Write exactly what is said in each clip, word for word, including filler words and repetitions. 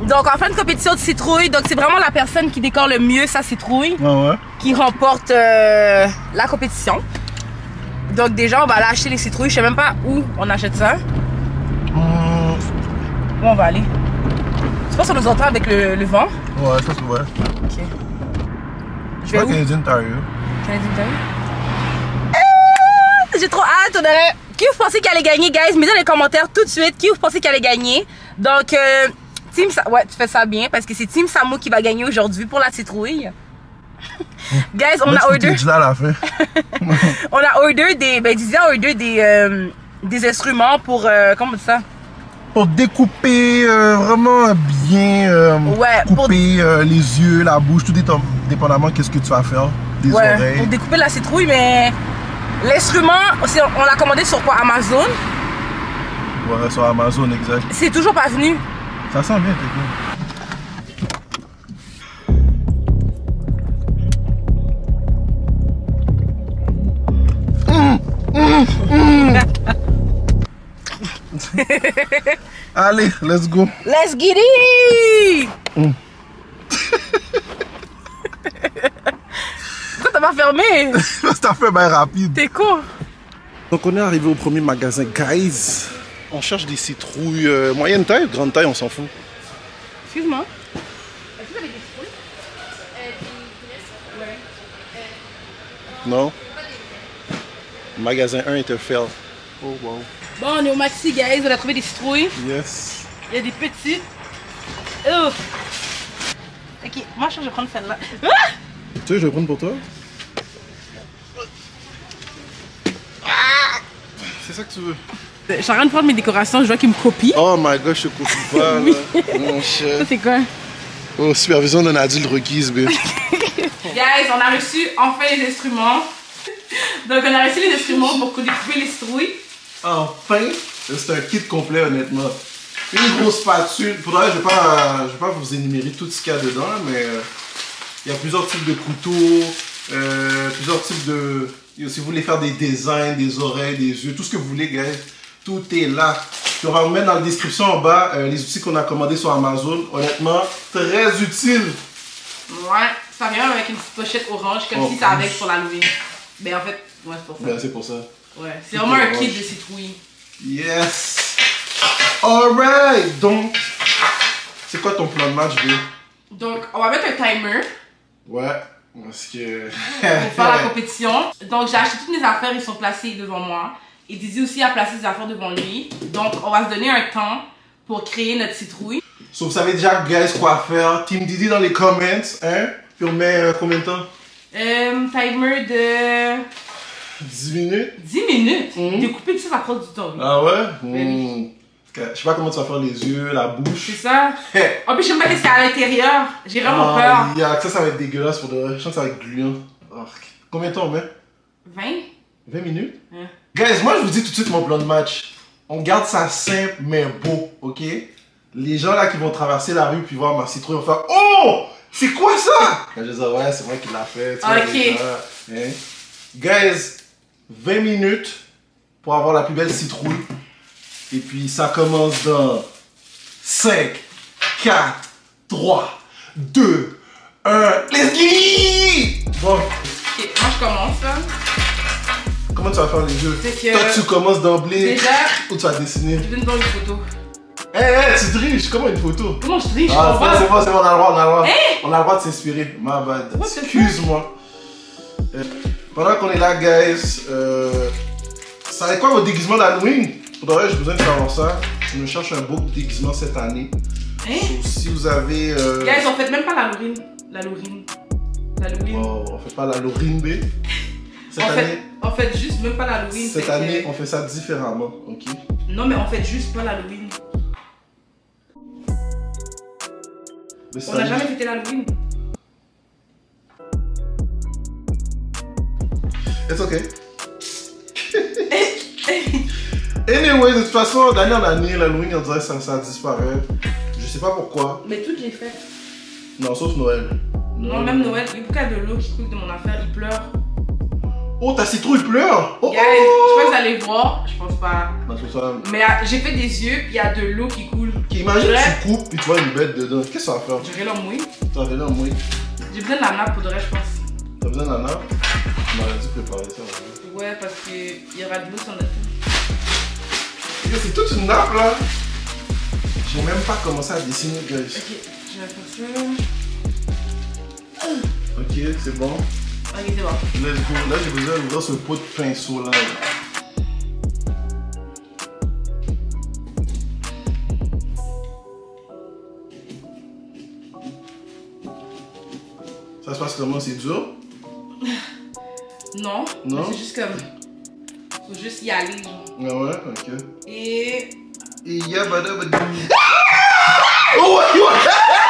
Donc on fait une compétition de citrouille. Donc c'est vraiment la personne qui décore le mieux sa citrouille ah ouais. qui remporte euh, la compétition. Donc déjà on va aller acheter les citrouilles. Je sais même pas où on achète ça. Mmh. Où on va aller? Je pense qu'on nous entend avec le, le vent. Ouais, ça c'est vrai. Ok. Je C'est vais pas où? Canadian Tire. Canadian Tire? Ah, j'ai trop hâte. On aurait... Qui vous pensez qu'elle allait gagner, guys? Mettez dans les commentaires tout de suite qui vous pensez qu'elle allait gagner. Donc, euh, Team Sa... Ouais, tu fais ça bien parce que c'est Team Samo qui va gagner aujourd'hui pour la citrouille. Guys, on a order... là à la fin. on a order des... Ben, Didier a order des, euh, des instruments pour... Euh, comment on dit ça? Pour découper euh, vraiment bien, euh, Ouais, couper pour... euh, les yeux, la bouche, tout dépend, dépendamment qu'est-ce que tu vas faire, des ouais, oreilles. pour découper la citrouille, mais l'instrument, on l'a commandé sur quoi? Amazon? Ouais, sur Amazon, exact. C'est toujours pas venu. Ça sent bien, t'es mmh, mmh, mmh. Allez, let's go. Let's get it! Mm. Pourquoi t'as pas fermé? Ça fait bien rapide. T'es court. Donc on est arrivé au premier magasin, guys. On cherche des citrouilles euh, moyenne taille, grande taille, on s'en fout. Excuse-moi. Est-ce que vous avez des citrouilles? Euh, des graisses? Ouais. Non? Magasin un était fail. Oh wow. Bon, on est au Maxi, guys. On a trouvé des citrouilles. Yes. Il y a des petites. Oh. Ok, moi je vais prendre celle-là. Ah! Tu veux, je vais prendre pour toi? C'est ça que tu veux? Je suis en train de prendre mes décorations, je vois qu'ils me copient. Oh my god, je te copie pas, Oui. là. Mon cher. Ça, c'est quoi? Oh, supervision d'un adulte requise, bitch. Guys, on a reçu enfin les instruments. Donc, on a reçu les instruments pour découper les citrouilles. Enfin, c'est un kit complet, honnêtement. Une grosse spatule. Faudrait, je ne vais, vais pas vous énumérer tout ce qu'il y a dedans, mais euh, il y a plusieurs types de couteaux, euh, plusieurs types de... Si vous voulez faire des designs, des oreilles, des yeux, tout ce que vous voulez, guys, tout est là. Puis on va vous mettre dans la description en bas euh, les outils qu'on a commandés sur Amazon. Honnêtement, très utile. Ouais, ça vient avec une petite pochette orange, comme oh, si ça avait pour l'Halloween. Ben en fait, ouais, c'est pour ça. Ben, c'est pour ça. Ouais, c'est vraiment un kit de citrouilles. Yes! Alright! Donc, c'est quoi ton plan de match, B? Donc, on va mettre un timer. Ouais, parce que... pour faire la compétition. Donc, j'ai acheté toutes mes affaires, ils sont placés devant moi. Et Didi aussi a placé ses affaires devant lui. Donc, on va se donner un temps pour créer notre citrouille. So, vous savez déjà, guys, quoi faire. Team Didi dans les comments, hein? Puis on met euh, combien de temps? Euh, timer de... dix minutes? dix minutes? Mm-hmm. Découper tout ça, ça prend du temps. Oui. Ah ouais? Oui. Mmh. Je sais pas comment tu vas faire les yeux, la bouche. C'est ça. En plus, je sais même pas qu'est-ce qu'il y a à l'intérieur. J'ai vraiment ah, peur. Yeah, ça, ça va être dégueulasse pour de vrai. Je sens que ça va être gluant. Oh. Combien de temps on met? vingt? vingt minutes? Ouais. Guys, moi je vous dis tout de suite mon plan de match. On garde ça simple mais beau, ok? Les gens là qui vont traverser la rue puis voir ma citrouille vont faire oh! C'est quoi ça? Je vais dire ouais, c'est moi qui l'a fait. Tu ok. vois, hein? Guys, vingt minutes pour avoir la plus belle citrouille. Et puis ça commence dans cinq, quatre, trois, deux, un. Let's get! Bon. Ok, moi je commence là. Comment tu vas faire les yeux? C'est que... Toi tu commences d'emblée. Déjà... Où tu vas dessiner? Je vais te prendre une photo. Hé hey, hey, tu triches, comment une photo? Comment je triche? Ah c'est bon, c'est bon, c'est bon, on a le droit, on a le droit. Hey! On a le droit de s'inspirer, my bad. Ouais, excuse-moi. Euh, pendant qu'on est là, guys, euh, ça va être quoi votre déguisement d'Halloween? Faudrait, j'ai besoin de savoir ça. Je me cherche un beau déguisement cette année. Hein? So, si vous avez... Euh... Guys, on fait même pas l'Halloween. L'Halloween. L'Halloween. Oh, on fait pas l'Halloween, B. Cette on, année, fait, on fait juste même pas l'Halloween. cette année que... on fait ça différemment, ok? Non, mais on fait juste pas l'Halloween. On n'a jamais fêté l'Halloween. It's okay. Anyway, de toute façon, d'année en année, l'Halloween, on dirait que ça, ça disparaît. Je sais pas pourquoi. Mais toutes les fêtes. Non, sauf Noël. Non, Noël. Même Noël. Il y a beaucoup de l'eau qui coule de mon affaire, il pleure. Oh, ta citrouille pleure! Oh, Guys, je pense que vous allez voir, je pense pas. Non, ça... Mais j'ai fait des yeux, puis il y a de l'eau qui coule. imagine Ouais. tu coupes et tu vois une bête dedans. Qu'est-ce que ça va faire? J'aurais l'homme mouille. Tu vas venir en mouille. J'ai besoin de la nappe pour de vrai, je pense. T'as besoin d'un nappe? Tu m'aurais dû préparer ça. Ouais. Ouais, parce qu'il y aura de l'eau sur notre. C'est toute une nappe là. J'ai même pas commencé à dessiner, guys. Ok, je vais faire ça. Ok, c'est bon. Ok, c'est bon. Let's go. Là, j'ai besoin d'ouvrir ce pot de pinceau là. Ça se passe comment? C'est dur? Non. Non? C'est juste comme. Faut juste y aller, genre. Ah ouais, ok. Et. Et yabada badou. Oh ouais, ouais!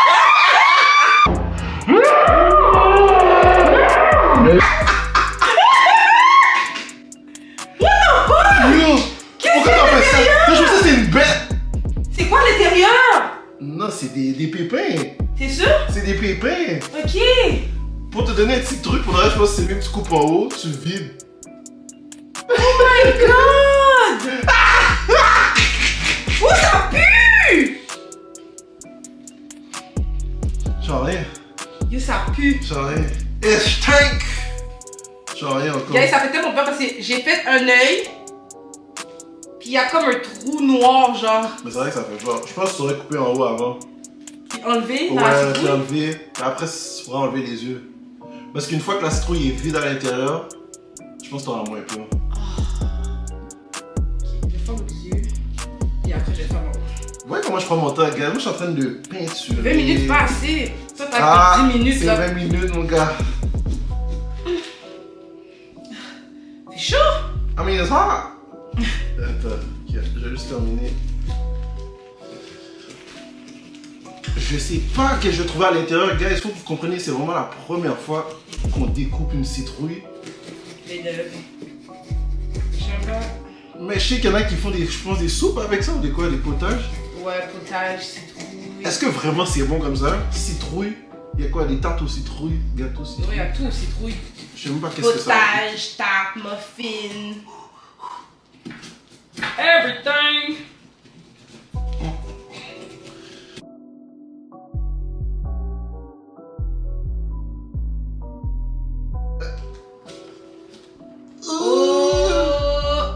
Yo! Pourquoi t'as fait ça? Je pensais que c'était une bête! C'est quoi à l'intérieur? Non, c'est des, des pépins! T'es sûr? C'est des pépins! Ok! Pour te donner un petit truc, pour le reste, je pense que c'est mieux que tu coupes en haut, tu vides. Oh my god! Oh, ça pue! J'en ai rien. Yo, ça pue. J'en ai rien. Et je tank! J'en ai rien encore. Guys, ça fait tellement peur parce que j'ai fait un œil. Puis il y a comme un trou noir, genre. Mais c'est vrai que ça fait peur. Je pense que tu aurais coupé en haut avant. Puis enlevé dans la Ouais, tu citrouille. l'as enlevé. Et après, tu pourras enlever les yeux. Parce qu'une fois que la citrouille est vide à l'intérieur, je pense que t'auras moins peur. Je vais faire les yeux. Et après, je vais faire mon haut. Vous voyez comment je prends mon temps, gars? Moi, je suis en train de peinturer. vingt minutes, pas assez. Ça, t'as Ah, fait dix minutes, c'est là. vingt minutes, mon gars. C'est chaud! I mean, it's hot. Attends, ok, je vais juste terminer. Je sais pas que je vais trouver à l'intérieur, gars. Il faut que vous compreniez, c'est vraiment la première fois qu'on découpe une citrouille. Les deux. J'aime pas. Mais je sais qu'il y en a qui font des, je pense, des soupes avec ça ou des quoi, des potages. Ouais, potage, citrouille. Est-ce que vraiment c'est bon comme ça? Citrouille? Il y a quoi? Des tartes aux citrouilles? Gâteaux aux Ouais, il citrouilles? y a tout, citrouille. Je sais même pas qu'est-ce que ça veut dire. Potage, tarte, muffin. Everything! Oh!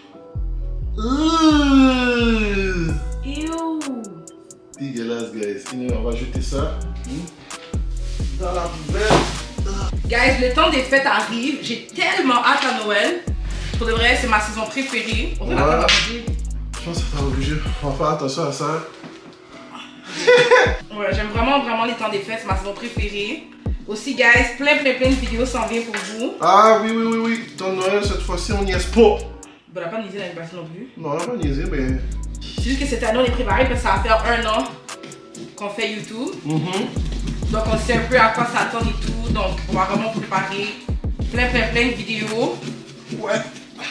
Ouh. Ew! Dégueulasse, guys. Anyway, on va jeter ça dans la poubelle. Guys, le temps des fêtes arrive. J'ai tellement hâte à Noël. Pour de vrai, c'est ma saison préférée. On va Ouais. la manger. Je pense que ça va obligé. On va faire attention à ça. Ouais, j'aime vraiment, vraiment les temps des fêtes. C'est ma saison préférée. Aussi, guys, plein, plein, plein de vidéos s'en viennent pour vous. Ah oui, oui, oui, oui. Temps de Noël, cette fois-ci, on n'y est pas. Bon, on n'a pas niaisé l'année passée non plus. Non, on n'a pas niaisé, mais... C'est juste que cette année, on est préparé parce que ça va faire un an qu'on fait YouTube. Mm-hmm. Donc, on sait un peu à quoi s'attendre et tout. Donc, on va vraiment préparer plein, plein, plein de vidéos. Ouais.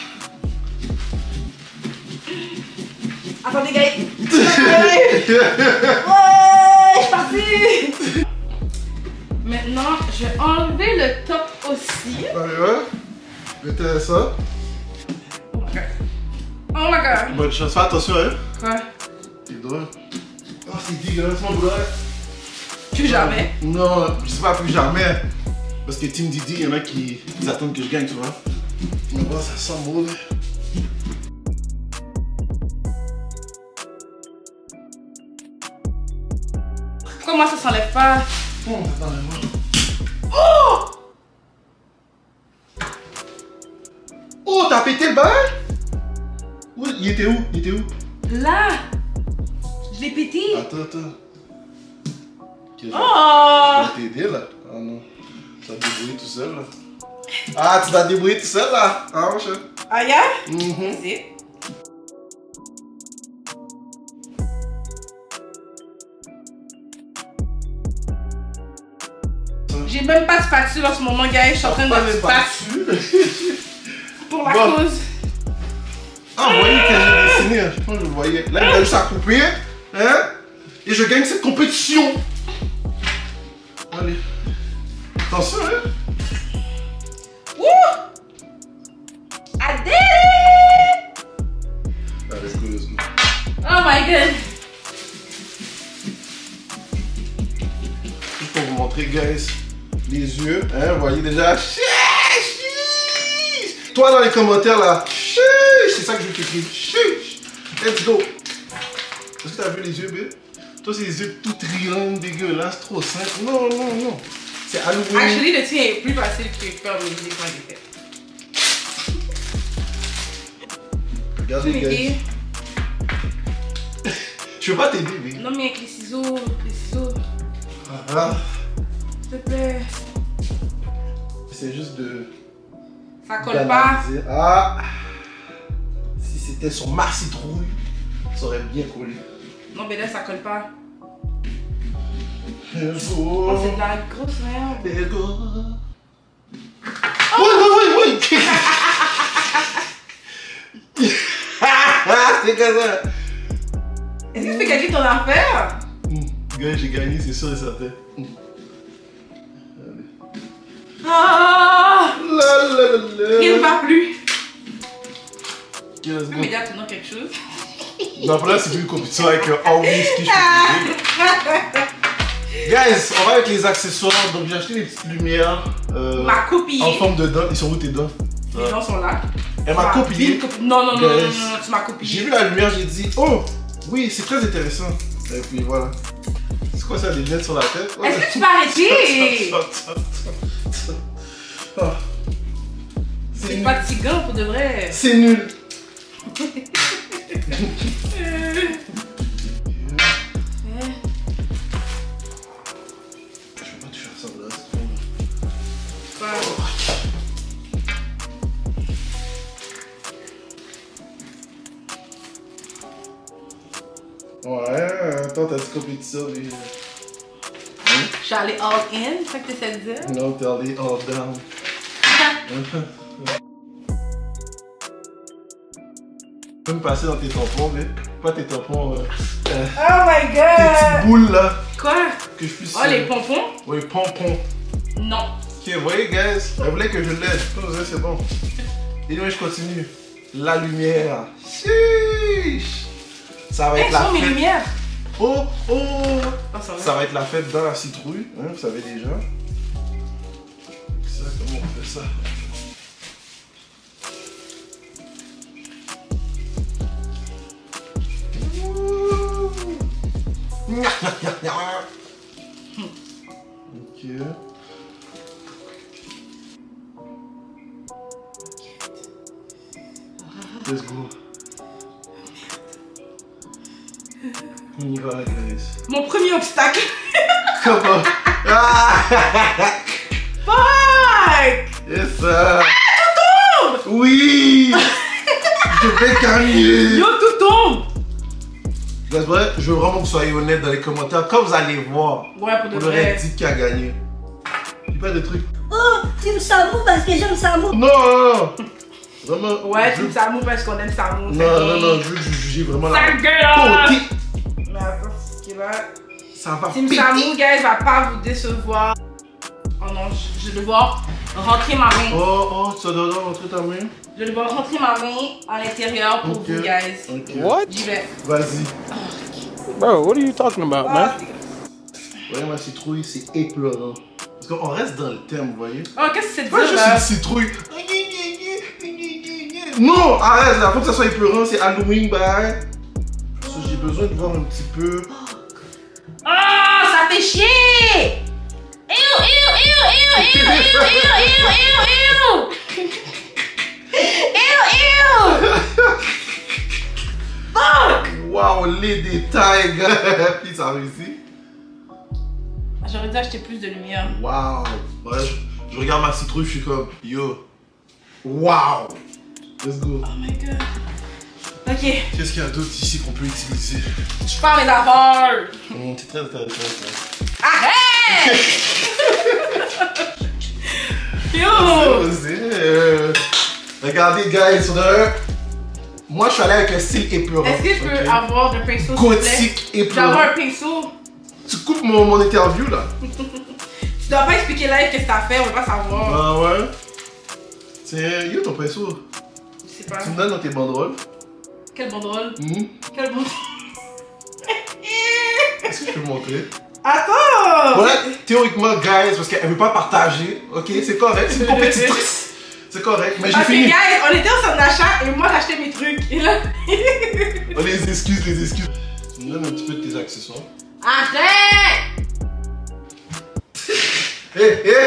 Attendez, gars. Ouais, je suis partie. Maintenant, je vais enlever le top aussi. Ouais, ouais. Mettez ça. Oh my god. Oh my god. Bonne chance. Fais attention, hein. Quoi? Tes doigts. Oh, c'est dégueulasse, mon doigt. Plus jamais. Non, je sais pas, plus jamais. Parce que Team Didi, il y en a qui ils attendent que je gagne, tu vois. Mais bon, ça sent mauvais. Comment ça s'enlève pas? Oh, attends, moi. Oh! Oh, t'as pété le bain? Où? Il était où? Il était où? Là! Je l'ai pété! Attends, attends. Ok, je vais- Oh! je vais t'aider là. Ah non. Ça va te débrouiller tout seul là. Ah, tu vas te débrouiller tout seul là? Ah, mon chat. Ah, yeah? Mhm. Vas-y. J'ai même pas de spatule en ce moment, guys. Je suis en train de Pas me de battre spatule. pour la Bon. cause. Ah, vous voyez que j'ai dessiné, je pense que je le voyais. Là, il a juste à couper, hein? Et je gagne cette compétition. Allez. Attention, hein? Woo! I did it! Allez, let's go, let's go. Oh my god. montrer, guys, les yeux. Hein, vous voyez déjà. Toi, dans les commentaires, là, c'est ça que je veux t'écrire. Let's go. Est-ce que t'as vu les yeux, B? Toi, c'est les yeux tout triangles, dégueulasses, trop simple. Non, non, non. C'est Halloween. Actually, le tien est plus facile que faire mes idées quand j'ai fait. Regardez, guys. Je veux pas t'aider, B. Non, mais avec les ciseaux, les ciseaux. Ah. S'il te plaît. C'est juste de... Ça colle pas. Ah. Si c'était sur ma citrouille, ça aurait bien collé. Non, mais là, ça colle pas. Let's Oh, go. c'est de la grosse merde. Let's go. Oui, oui, oui, oui. C'est comme ça. Est-ce que tu peux gagner ton affaire? Mmh. Gars, j'ai gagné, c'est sûr et certain. Mmh. Ah! La, la, la, la. Il ne va plus. Ok, let's Tu go. peux me dire tu quelque chose? Non, pour là, c'est plus une compétition avec euh, Always qui je peux Guys, on va avec les accessoires. Donc, j'ai acheté des petites lumières. Euh, Ma copié. En forme de dents. Ils sont où tes dents? Les gens sont là. Elle m'a Tu m'as copié. bien copi- Non, non, non, non, non, Guys. non, non, tu m'as copié. J'ai vu la lumière, j'ai dit, oh, oui, c'est très intéressant. Et puis voilà. C'est quoi ça, des lunettes sur la tête? Est-ce que tu peux arrêter? Ah. C'est nul. fatigant pour de vrai. C'est nul. Je vais pas te faire ça là, c'est trop. Quoi? Ouais, attends, t'as dit compétition, mais. Je suis allée all in, c'est ça que tu essaies de dire? Non, t'es allé all down. Tu peux me passer dans tes tampons, mais pas tes tampons. Euh, euh, Oh my tes god! petites boules là. Quoi? Que je puisse. Oh, les pompons? Oui, pompons. Non. Ok, vous voyez, guys, elle voulait que je l'aide. C'est bon. Et moi, je continue. La lumière. Chiche. Ça va Hey, être la sont mes fête. lumières? Oh, oh. Oh, ça va. Ça va être la fête dans la citrouille, hein, vous savez déjà. Ça, comment on fait ça? Ok. Let's go. On y va, guys. Mon premier obstacle. Comment? Ah! Fuck! Yes, sir! Oui! Je vais gagner! Yo, tout tombe! Guys, ouais, je veux vraiment que vous soyez honnêtes dans les commentaires. Quand vous allez voir, Ouais, pour de vous aurez vrai. dit qui a gagné. Dis pas de trucs. Oh, tu me Samu parce que j'aime Samu. Non, non, non! Vraiment. Ouais, je... tu me Samu parce qu'on aime Samu. Non, non, non, je veux juger vraiment Ça la. gueule! Poti. Mais attends, ce qui va. Ça va Team péter. Samu, guys, va pas vous décevoir. Oh non, je, je vais devoir rentrer ma main. Oh, oh, tu dois rentrer ta main? Je vais devoir rentrer ma main à l'intérieur pour Ok. vous, guys. Ok. What? J'y vais. Vas-y. Bro, what are you talking about, Ah, man? c'est- Ouais, ma citrouille, c'est éplorant. Parce qu'on reste dans le thème, vous voyez? Oh, qu'est-ce que c'est de Pas dire juste là? une citrouille. Non, arrête, là, faut que ça soit épeurant, c'est Halloween, bye. Parce que j'ai besoin de voir un petit peu. Oh, ça fait chier! Ew, ew, ew, ew, ew, ew, ew, ew, ew, ew! Ew, ew! Fuck! Waouh, les détails, gars. Puis ça a réussi. J'aurais dû acheter plus de lumière. Waouh. Ouais, je, je regarde ma citrouille, je suis comme, yo. Waouh. Let's go. Oh my god. Ok, Qu'est-ce qu'il y a d'autre ici qu'on peut utiliser? je pars mes affaires. Hum, c'est très intéressant. Arrête! Yo! Euh, regardez, guys, sur le. Moi, je suis allé avec un style épeurant. Est-ce que je peux ok? avoir un pinceau, s'il te plaît? Gothique Je peux épeurant. avoir un pinceau. Tu coupes mon, mon interview là? Tu dois pas expliquer live qu'est-ce que t'as fait, on veut pas savoir. Ah ouais? Tiens, yo ton pinceau. Je sais pas. Tu me donnes dans tes banderoles. Quel banderole? Hum. Quel banderole? Est-ce que je peux montrer? Ah Attends! Ouais, théoriquement, guys, parce qu'elle veut pas partager, ok, c'est correct, c'est une compétitrice. C'est correct, mais j'ai Ok, fini. guys, on était au centre d'achat et moi j'achetais mes trucs. Et là. Oh, les excuses, les excuses. Tu me donnes un petit peu de tes accessoires. Arrête! Hé, hey, hé!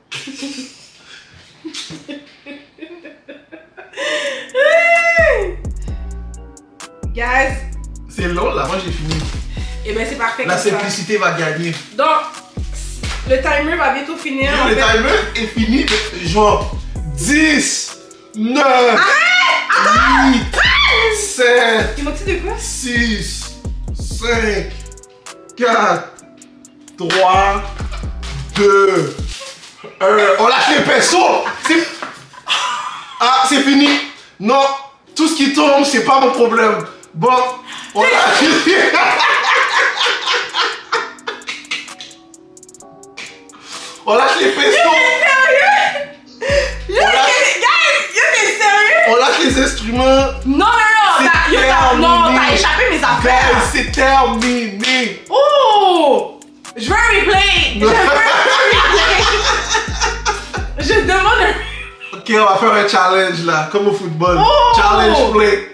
Hey. Guys. C'est long là, moi j'ai fini. Et ben c'est parfait. La simplicité va gagner. Donc, le timer va bientôt finir. Le fait. timer est fini, genre dix, neuf, huit, sept, Tu m'as dit de quoi? six, cinq, quatre, trois, deux, un. On lâche les pinceaux! C'est... Ah, c'est fini! Non, tout ce qui tombe, c'est pas mon problème. Bon, on lâche. On lâche les pinceaux! Yo, t'es sérieux? On lâche les instruments! Non, non, non! C'est t'as- yo, t'as- Non, terminé. t'as échappé mes Guys, affaires! c'est terminé! Oh! Je veux un replay! Je veux un replay! Je demande un... Ok, on va faire un challenge là, comme au football. Oh! Challenge play.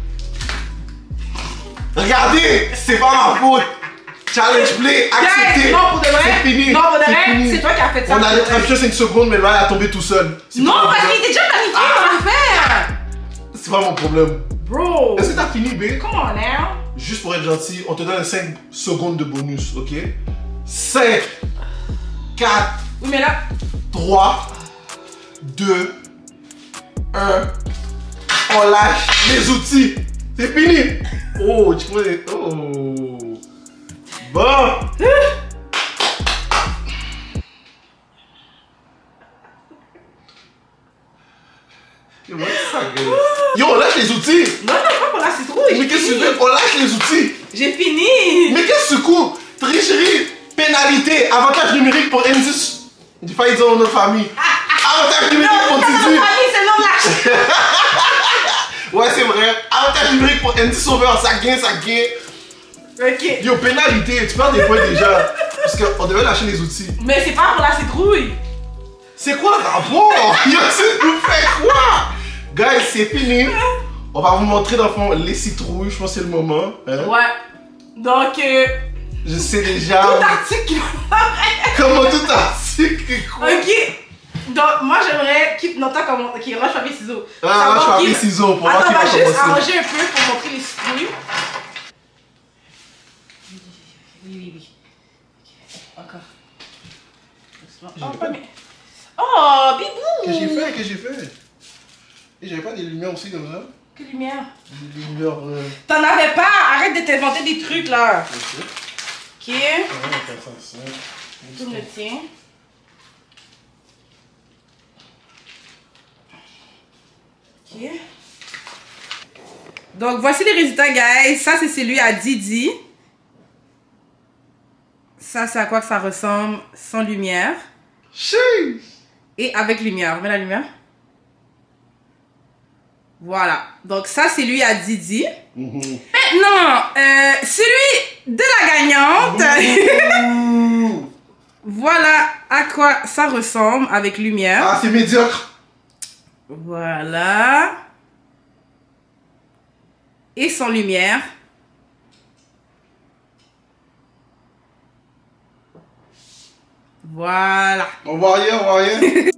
Regardez, c'est pas ma faute. Challenge play, accepté. Guys, non, pour de vrai. C'est fini. Non, pour de C'est vrai, fini. c'est toi qui as fait ça. On a attention cinq secondes, mais là, il a tombé tout seul. C'est Non, pas mon parce qu'il problème. était déjà planifié mon affaire! C'est pas mon problème. Bro! Est-ce que t'as fini, B? Come on now! Juste pour être gentil, on te donne cinq secondes de bonus, ok? cinq, quatre, Oui, mais là... trois, deux, un. On lâche les outils. C'est fini. Oh, tu vois. Oh. Bon. Yo, ça, gueule. Yo, on lâche les outils. Non, non, pas pour la citrouille! Mais qu'est-ce que tu veux? On lâche les outils. J'ai fini! Mais qu'est-ce que tu coupes? Tricherie, pénalité, avantage numérique pour Indice. J'ai failli dire notre famille. Avantage numérique pour Non, Didi. c'est non lâche! Ouais, c'est vrai. Avantage numérique pour Andy Sauveur, ça gagne, ça gagne. Ok. Yo, pénalité, tu perds des points déjà. Parce qu'on devait lâcher les outils. Mais c'est pas pour la citrouille! C'est quoi le rapport? Yo, c'est nous fait quoi? Guys, c'est fini. On va vous montrer dans le fond les citrouilles, je pense que c'est le moment. Hein? Ouais. Donc, euh, Je sais déjà. tout article qui va Comment tout article quoi? Ok. Donc, moi j'aimerais qu'il non, toi, comment qui roche papier ciseaux. Ah, moi je fais papier ciseaux pour voir Attends, qui on va va juste commencer. arranger un peu pour montrer les citrouilles. Oui, oui, oui. Ok. Encore. Doucement. Oh, pas mais- Oh, bibou! Qu'est-ce que j'ai fait? Qu'est-ce que j'ai fait? Et j'avais pas des lumières aussi comme ça? Quelle lumière? Des lumières. Euh... T'en avais pas! Arrête de t'inventer des trucs là! Ok. Ok. Ah, ça, ça, ça. Tout le tien. Ok. Donc voici les résultats, guys. Ça c'est celui à Didi. Ça c'est à quoi que ça ressemble sans lumière. Chut! Et avec lumière. Mets la lumière. Voilà. Donc ça c'est lui à Didi. Mhm. Maintenant, euh, celui de la gagnante. Ouh. Voilà à quoi ça ressemble avec lumière. Ah, c'est médiocre. Voilà. Et sans lumière. Voilà. On voit rien, on voit rien.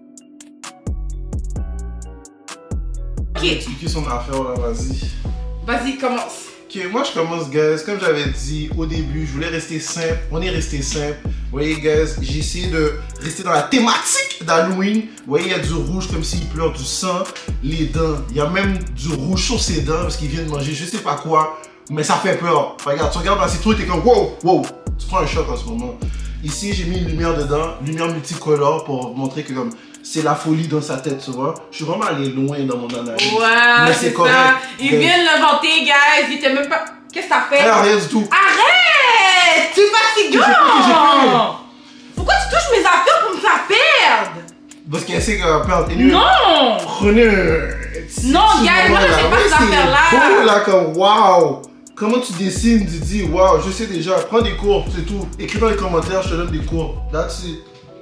Ok. Expliquer son affaire là, vas-y. Vas-y, commence. Ok, moi je commence, guys. Comme j'avais dit au début, je voulais rester simple. On est resté simple. Vous voyez, guys, j'ai essayé de rester dans la thématique d'Halloween. Vous voyez, il y a du rouge comme s'il pleure du sang, les dents. Il y a même du rouge sur ses dents parce qu'il vient de manger je sais pas quoi. Mais ça fait peur. Regarde, tu regardes la citrouille, t'es comme wow, wow. Tu prends un choc en ce moment. Ici, j'ai mis une lumière dedans, lumière multicolore pour montrer que comme c'est la folie dans sa tête, tu vois. Je suis vraiment allé loin dans mon analyse. Ouais, Mais c'est correct. ça. Il Mais- vient de l'inventer, guys. Il était même pas... Qu'est-ce que t'as fait? Ah, rien du tout. Arrête! Tu es fatigant! Qu'est-ce que j'ai fait? Pourquoi tu touches mes affaires pour me faire perdre? Parce qu'elle sait qu'elle va perdre. Anyway, Non! Prenez un petit Non, petit gars, moment, moi, je là. sais pas Ouais, ces c'est affaires-là. beau, là, comme wow. Comment tu dessines, Didi? Waouh, je sais déjà. Prends des cours, c'est tout. Écris dans les commentaires, je te donne des cours. That's it.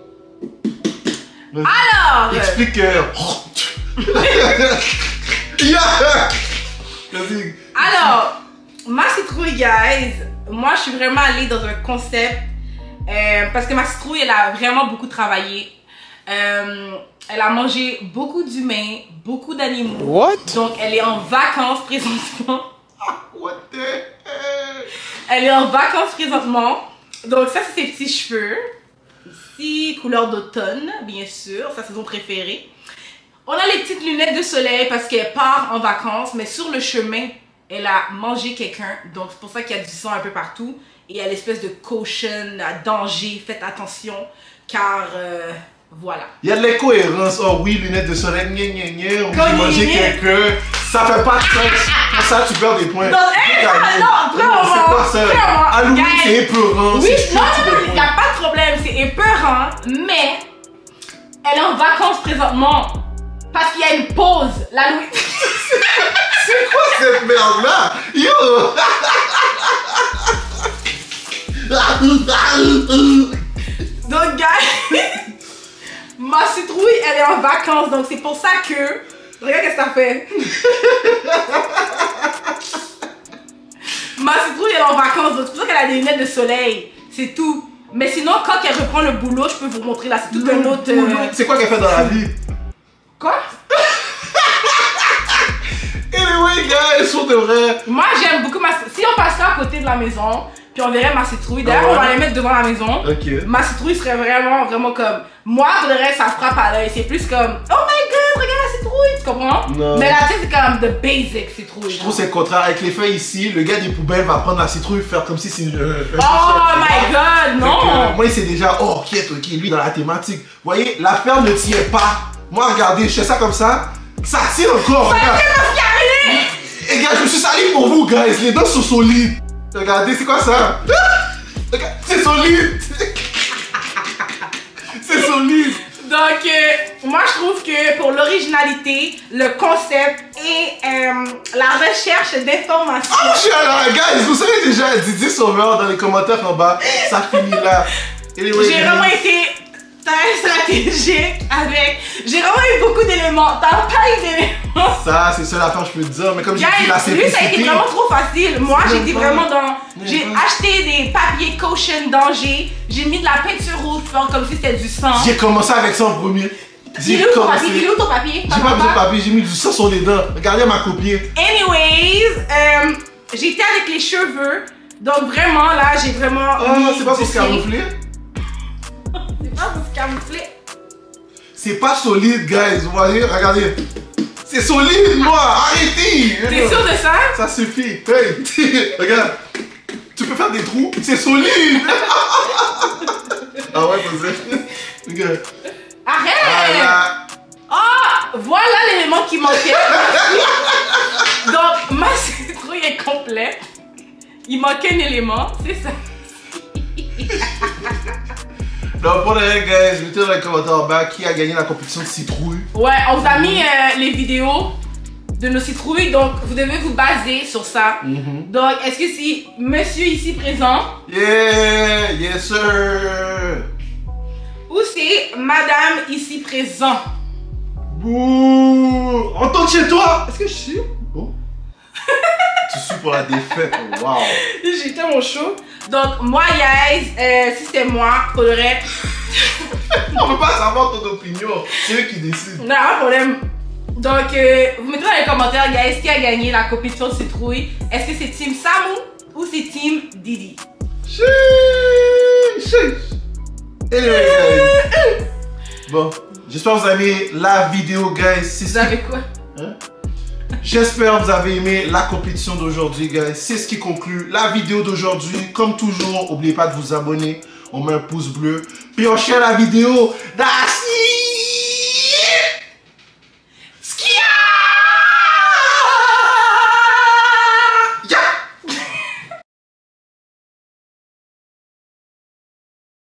Alors! Explique. Euh... yeah! Vas-y. Alors, ma citrouille, guys, moi je suis vraiment allée dans un concept euh, parce que ma citrouille, elle a vraiment beaucoup travaillé. Euh, elle a mangé beaucoup d'humains, beaucoup d'animaux. What? Donc elle est en vacances présentement. What the hell? Elle est en vacances présentement. Donc ça c'est ses petits cheveux. Ici, couleur d'automne, bien sûr, sa saison préférée. On a les petites lunettes de soleil parce qu'elle part en vacances, mais sur le chemin, elle a mangé quelqu'un. Donc c'est pour ça qu'il y a du sang un peu partout. Et il y a l'espèce de caution, danger, faites attention, car euh, voilà. Il y a de l'incohérence. Oh oui, lunettes de soleil, gna gna gna, on Quand peut manger gna gna. quelqu'un. Ça fait pas de sens. Pour ça, tu perds des points. Non, hey, Regarde, non, non, c'est non, quoi ça? vraiment, Halloween, guys. c'est épeurant. Oui, c'est non, stupide, non, non, des il n'y a points. pas de problème, c'est épeurant, mais elle est en vacances présentement parce qu'il y a une pause. La Louis. C'est quoi cette merde-là? Yo! Donc, guys, ma citrouille, elle est en vacances, donc c'est pour ça que. Regarde ce que ça fait. Ma citrouille, elle est en vacances, donc c'est pour ça qu'elle a des lunettes de soleil. C'est tout. Mais sinon, quand elle reprend le boulot, je peux vous montrer là, c'est tout un autre. euh, C'est quoi qu'elle fait dans la vie? Quoi? Anyway, guys, pour de vrai. Moi, j'aime beaucoup ma. Si on passerait à côté de la maison, puis on verrait ma citrouille, d'ailleurs, Ah ouais? on va les mettre devant la maison. Ok. Ma citrouille serait vraiment, vraiment comme. Moi, pour le reste, ça frappe à l'œil. C'est plus comme. Oh my god, regarde la citrouille, tu comprends? Non. Mais là, tu sais, c'est comme the basic citrouille. Je trouve c'est le contraire. Avec les feuilles ici, le gars des poubelles va prendre la citrouille et faire comme si c'est une. euh, un Oh t-shirt, my tu vois. god, Fait que, non! euh, moi, il sait déjà, oh, ok, ok, lui dans la thématique. Vous voyez, l'affaire ne tient pas. Moi, regardez, je fais ça comme ça. Ça tient encore, regarde. Et gars, je me suis sali pour vous, guys. Les dents sont solides. Regardez, c'est quoi ça? Regarde, c'est solide. C'est solide. Donc, euh, moi, je trouve que pour l'originalité, le concept et euh, la recherche d'informations. Oh, je suis là, guys. Vous savez déjà, Didi Sauveur dans les commentaires en bas. Ça finit là. Anyway, J'ai guys. vraiment été très stratégique avec. J'ai vraiment eu beaucoup d'éléments. T'as pas eu d'éléments. Ça, c'est ça l'affaire, je peux te dire. Mais comme j'ai dit, la Guys, lui, ça a été simplicité. vraiment trop facile. Moi, C'est j'ai même été pas- vraiment dans. J'ai même pas- acheté des papiers caution danger. J'ai mis de la peinture rouge fort comme si c'était du sang. J'ai commencé avec ça en premier. Dis-le J'ai où ton commencé. papier, dis-le où ton papier. J'ai pas besoin de papier, j'ai mis du sang sur les dents. Regardez, elle m'a copié. Anyways, euh, j'étais avec les cheveux. Donc vraiment, là, j'ai vraiment. Oh, mis c'est pas du pour se safe. camoufler. C'est pas pour se camoufler. C'est pas solide, guys. Vous voyez, regardez. C'est solide, moi. Arrêtez. T'es sûr de ça? Ça suffit. Hey, regarde. Tu peux faire des trous. C'est solide. Ah ouais, c'est regarde. Arrête! Voilà. Ah, voilà l'élément qui manquait. Donc, ma citrouille est complète. Il manquait un élément, c'est ça. Donc, pour les guys, mettez dans les commentaires en bas qui a gagné la compétition de citrouille. Ouais, on vous a mis euh, les vidéos de nos citrouilles, donc vous devez vous baser sur ça. Mhm. Donc, est-ce que si monsieur ici présent Yeah, yes sir. ou c'est madame ici présent? Bouh. Entends chez toi. Est-ce que je suis? Oh. Tu suis pour la défaite. Waouh. J'étais mon show. Donc, moi, guys, euh, si c'était moi, faudrait. On peut pas savoir ton opinion. C'est eux qui décident. Non, pas de problème. Donc, euh, vous mettez dans les commentaires, guys, qui a gagné la compétition de citrouille. Est-ce que c'est Team Samu ou c'est Team Didi? Chiche, chiche. Anyway, guys. Bon, j'espère que vous avez aimé la vidéo, guys. C'est Vous ce qui- avez quoi? Hein? J'espère que vous avez aimé la compétition d'aujourd'hui, guys. C'est ce qui conclut la vidéo d'aujourd'hui. Comme toujours, n'oubliez pas de vous abonner. On met un pouce bleu. Puis on share la vidéo. That's